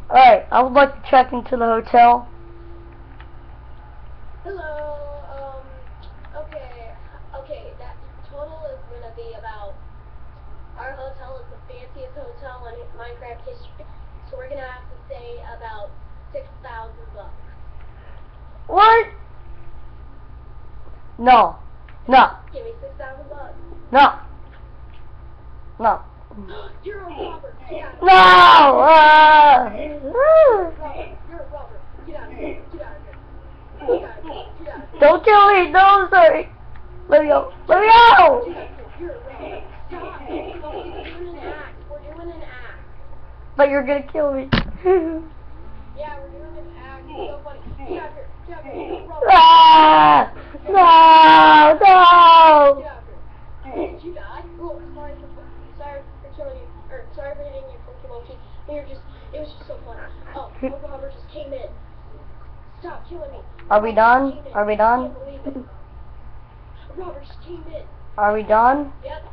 Alright, I would like to check into the hotel. Hello, okay, that total is gonna be about, our hotel is the fanciest hotel in Minecraft history, so we're gonna have to say about $6,000. What? No. No. Give me $6,000. No. No. You're a robber. Get out of No! here. You're a robber. Get out of here. Get out of here. Get out of here. Get out of here. Don't kill me! No, sorry! Let me go! Let me go! You're a robber. Stop. We're doing an act. We're doing an act. But you're gonna kill me. Yeah, we're doing an act. It's so funny. Get out of here. Get out of here. You're a robber. Ah! No! No! Get out of here. Did you die? Oh, sorry for killing you. Or sorry for hitting you, Funky Monkey. It was just so fun. Oh, a robber just came in. Stop killing me. Are we done? Are we done? I can't believe it. A robber just came in. Are we done? Yep.